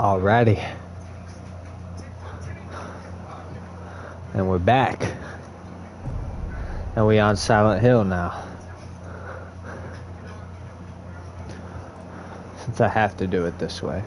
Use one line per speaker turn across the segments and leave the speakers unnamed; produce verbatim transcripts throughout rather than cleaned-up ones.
Alrighty. And we're back. And we on Silent Hill now. Since I have to do it this way.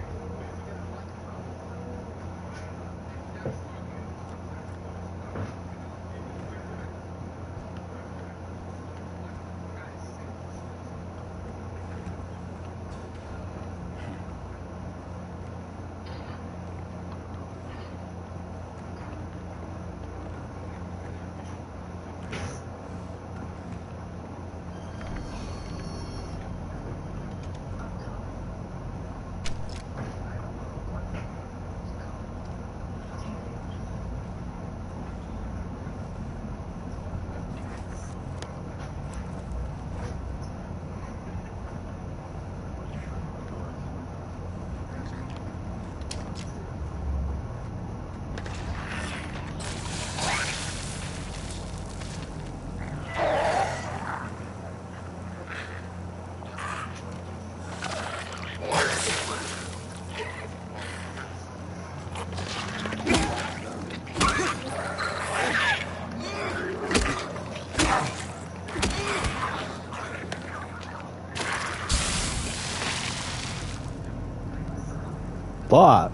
Fuck.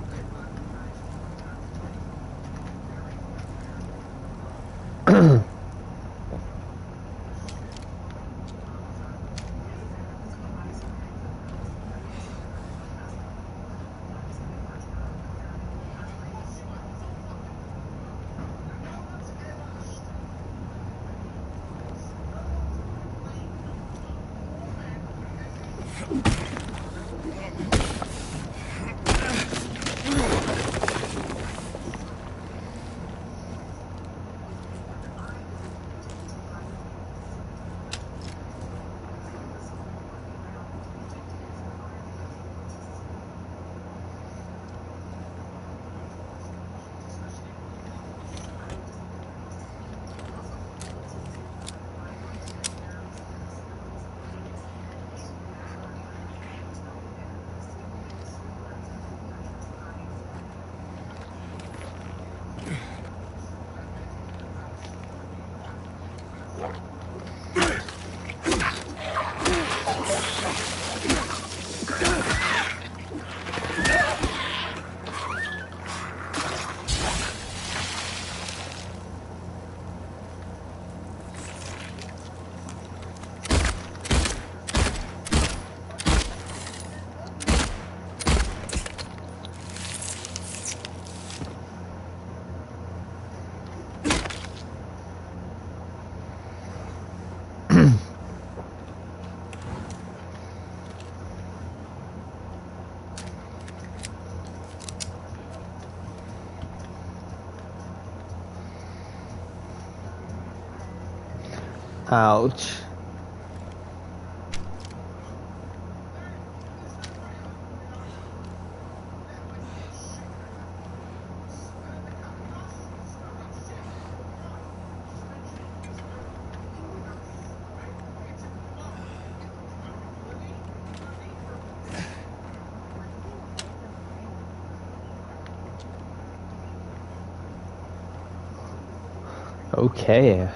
Ouch. Okay.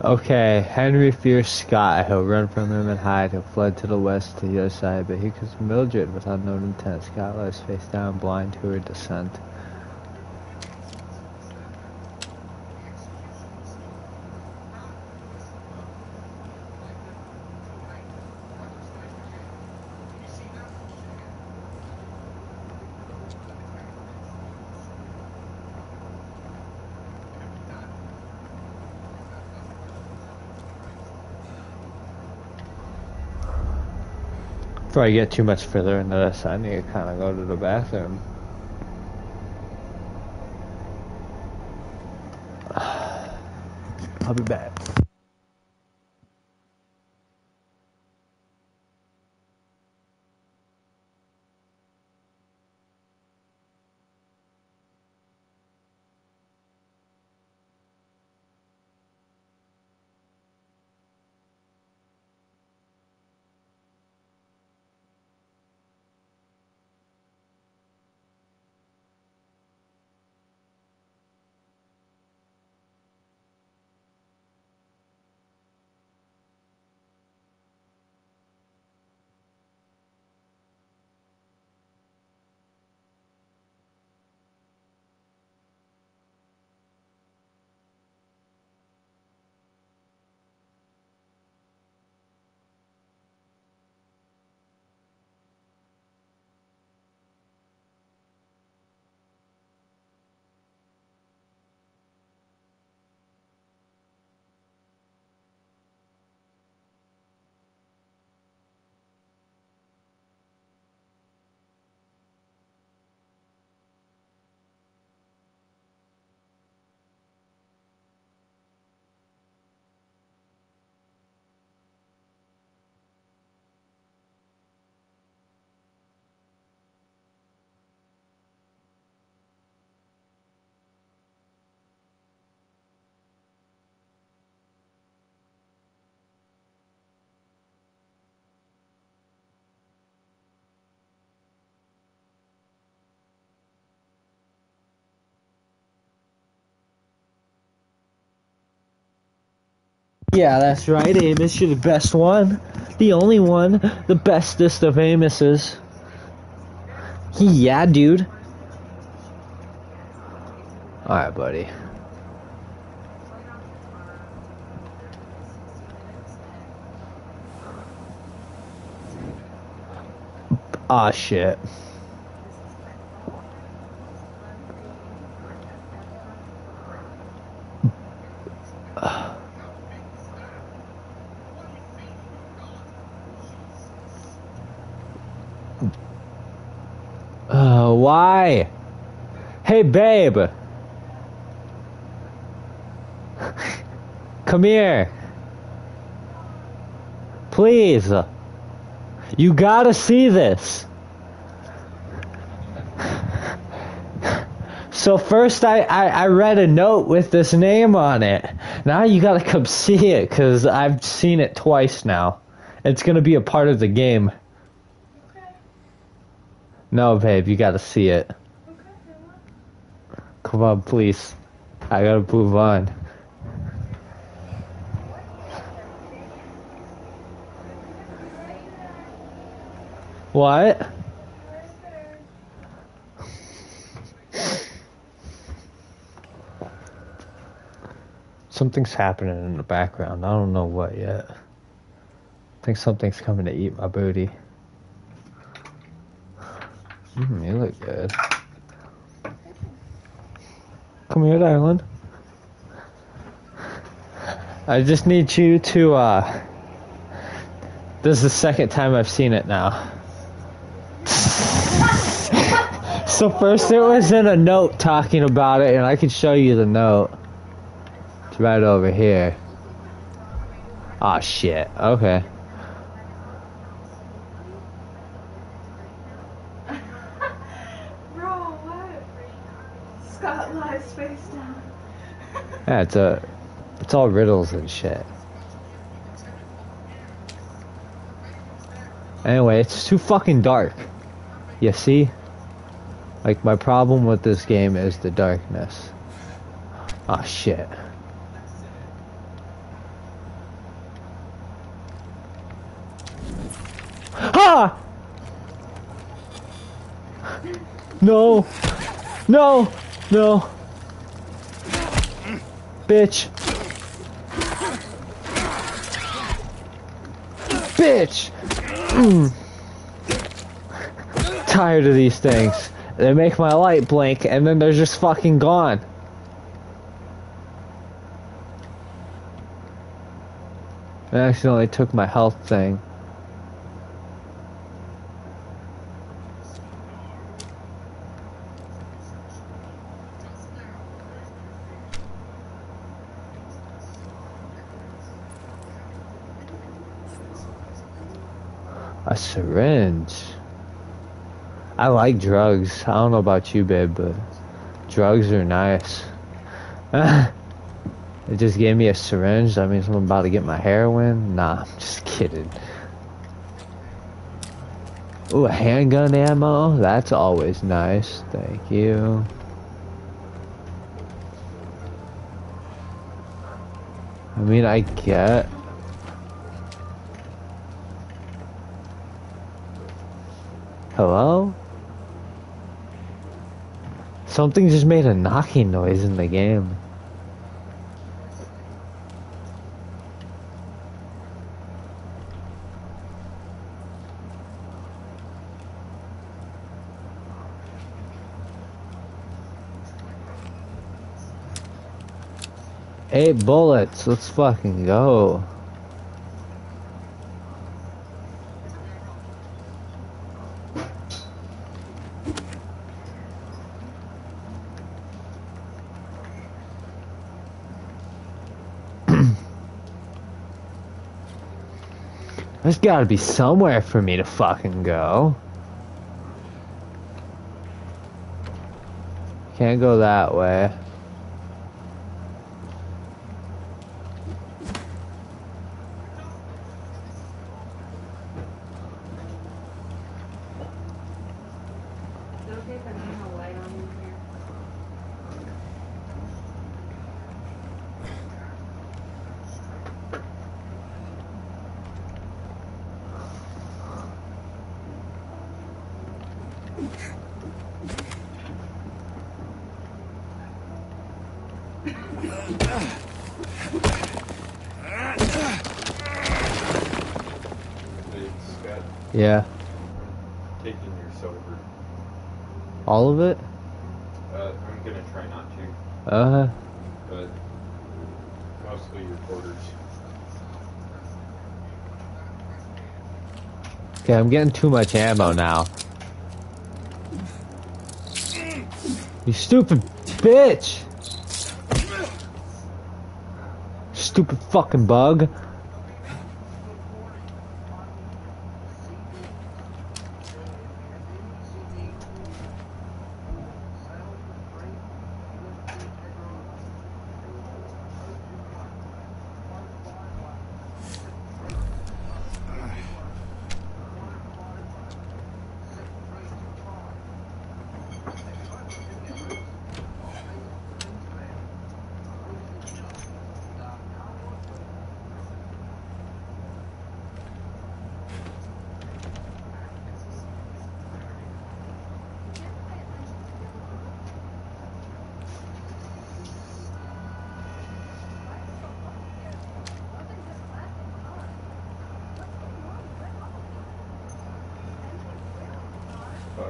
Okay, Henry fears Scott. He'll run from him and hide. He'll fled to the west to the other side, but he kills Mildred with unknown intent. Scott lies face down, blind to her descent. Before I get too much further into this, I need to kind of go to the bathroom. I'll be back. Yeah, that's right, Amos. You're the best one. The only one. The bestest of Amoses. Yeah, dude. Alright, buddy. Aw, shit. Uh, why? Hey, babe. Come here. Please. You gotta see this. So first I, I, I read a note with this name on it. Now you gotta come see it, because I've seen it twice now. It's gonna be a part of the game.
Okay.
No, babe, you gotta see it.
Okay.
Come on, please. I gotta move on. What? Something's happening in the background. I don't know what yet. I think something's coming to eat my booty. Mm, you look good. Come here, darling. I just need you to, uh... This is the second time I've seen it now. So first it was in a note talking about it, and I can show you the note. It's right over here. Aw, shit. Okay.
Bro, what? Scott lies face down.
Yeah, it's a... It's all riddles and shit. Anyway, it's too fucking dark. You see? Like, my problem with this game is the darkness. Aw, shit. Ha! No! No! No! Bitch! Bitch! Mm. Tired of these things. They make my light blink and then they're just fucking gone. I accidentally took my health thing. A syringe. I like drugs. I don't know about you, babe, but drugs are nice. It just gave me a syringe. That means I'm about to get my heroin. Nah, I'm just kidding. Ooh, a handgun ammo. That's always nice. Thank you. I mean, I get. Hello? Something just made a knocking noise in the game. Eight bullets. Let's fucking go. There's gotta be somewhere for me to fucking go. Can't go that way. Yeah.
Taking your silver.
All of it?
Uh, I'm gonna try not to.
Uh-huh.
But mostly your quarters.
Okay, I'm getting too much ammo now. You stupid bitch! Stupid fucking bug.
Fuck.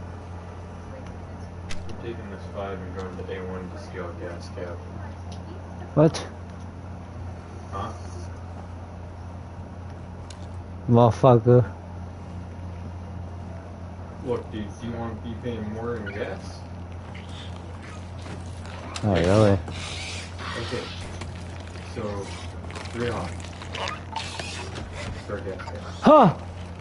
I'm taking this five and going to A one to steal a gas cap.
What?
Huh?
Motherfucker.
Look, dude, do you want to be paying more in gas?
Oh, really?
Okay. So, three on. Start gas cap.
Huh!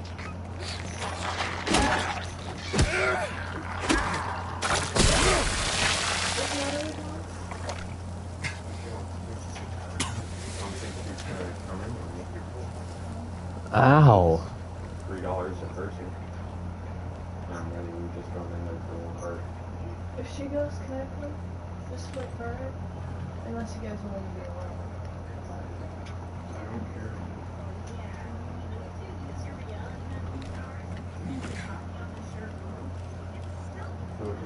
Ow.
Three dollars a person. I'm ready. We just go in there for one card.
If she goes, can I play this split card? Unless you guys want to be alone.
I don't care.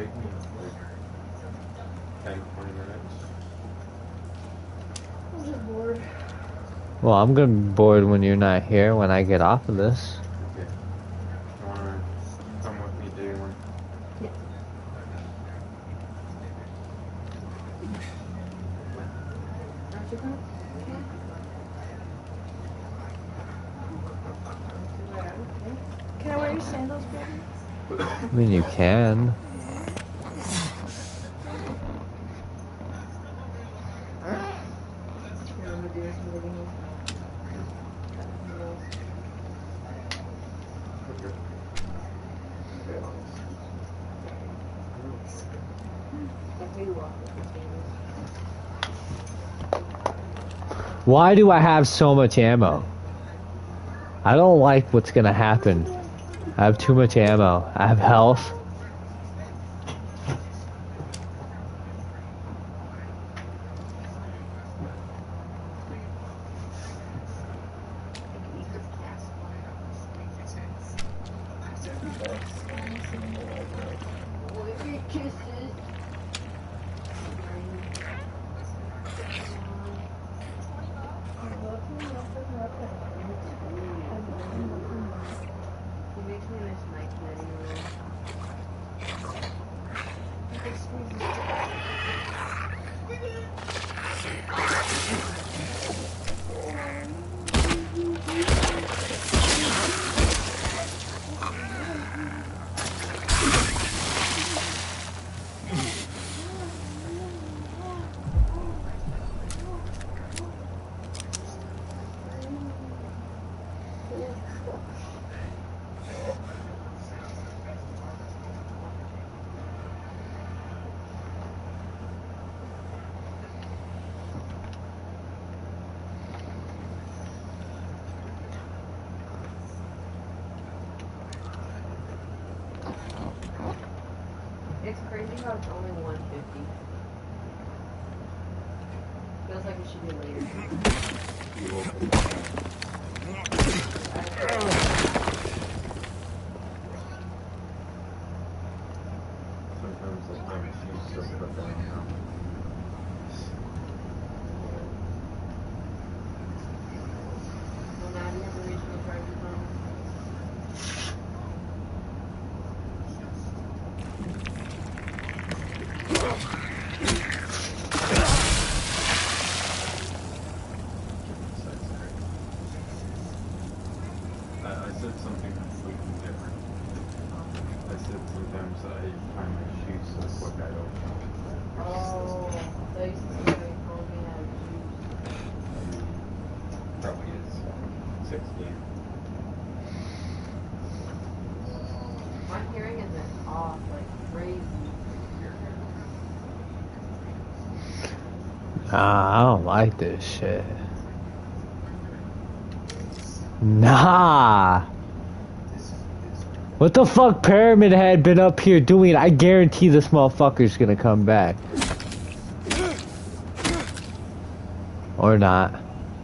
take me like ten, twenty minutes.
I'm just bored.
Well, I'm gonna be bored when you're not here when I get off of this.
Okay. You wanna come with me day one?
Aren't you gonna? Can I wear your sandals, baby?
I mean, you can. Why do I have so much ammo? I don't like what's gonna happen. I have too much ammo. I have health.
It's crazy how it's only one fifty. Feels like it should be later.
Sometimes the time she's just put down now.
So now do you have original charges on?
I, I said something completely different. I said sometimes I tie my shoes so quick I don't know.
Oh, they used to say they told me how to choose.
Probably is sixteen.
My hearing is like off, like crazy.
Nah, I don't like this shit. Nah. What the fuck Pyramid Head been up here doing? I guarantee this motherfucker's gonna come back. Or not.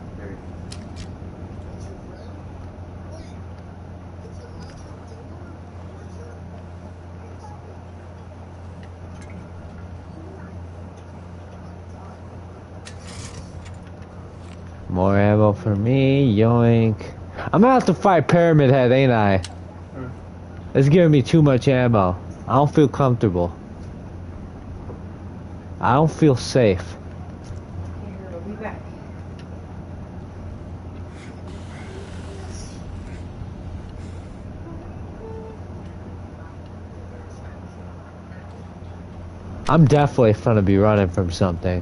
More ammo for me, yoink. I'm gonna have to fight Pyramid Head, ain't I? It's giving me too much ammo. I don't feel comfortable. I don't feel safe.
Here, I'll be back.
I'm definitely gonna be running from something.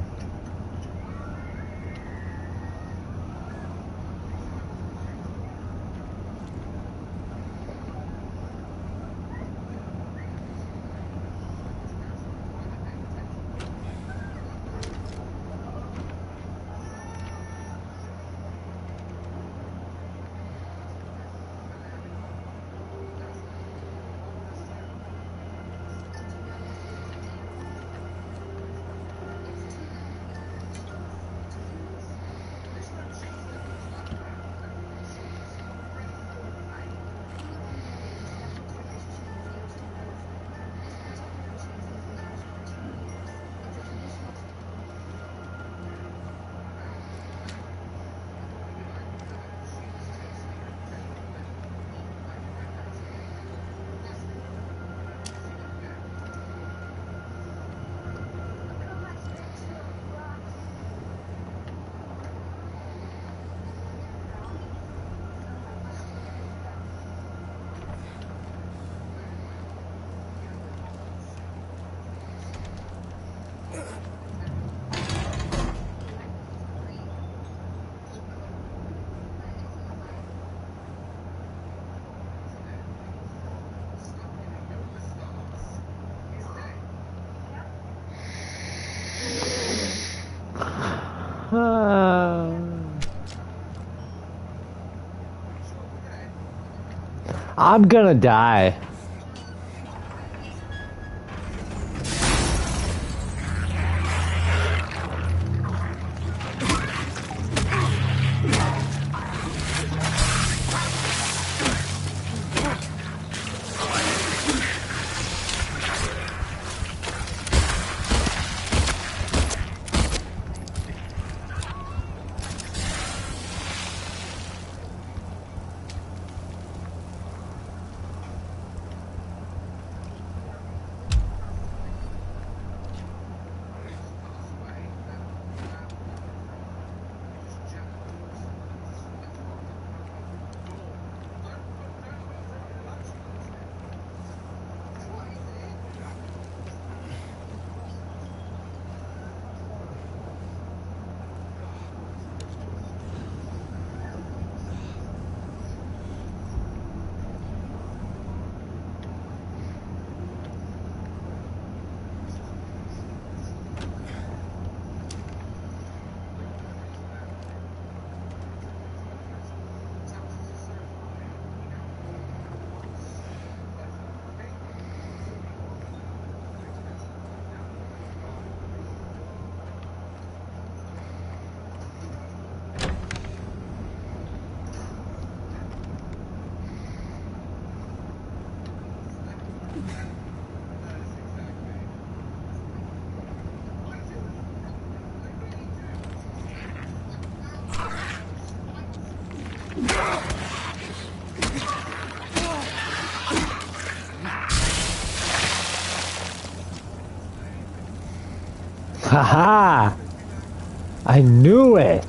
I'm gonna die. Haha! I knew it!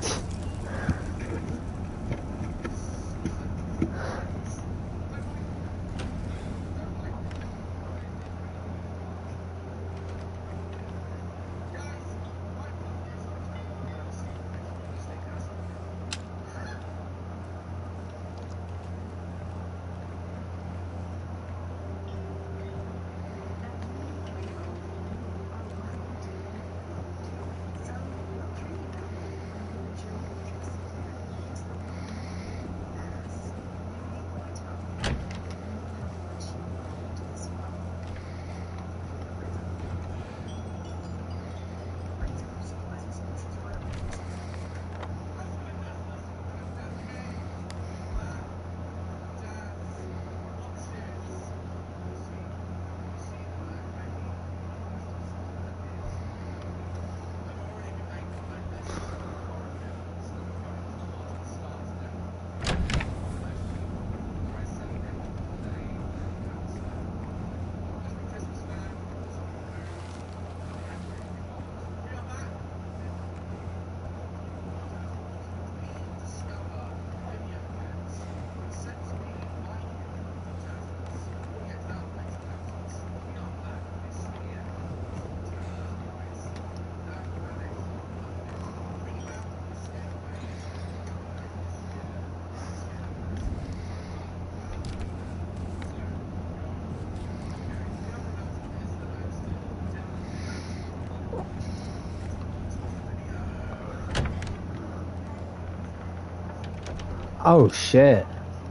Oh shit.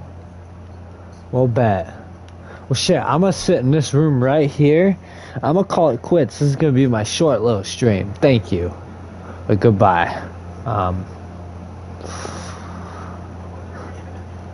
Well, bet. Well, shit, I'm gonna sit in this room right here. I'm gonna call it quits. This is gonna be my short little stream. Thank you. But goodbye. Um.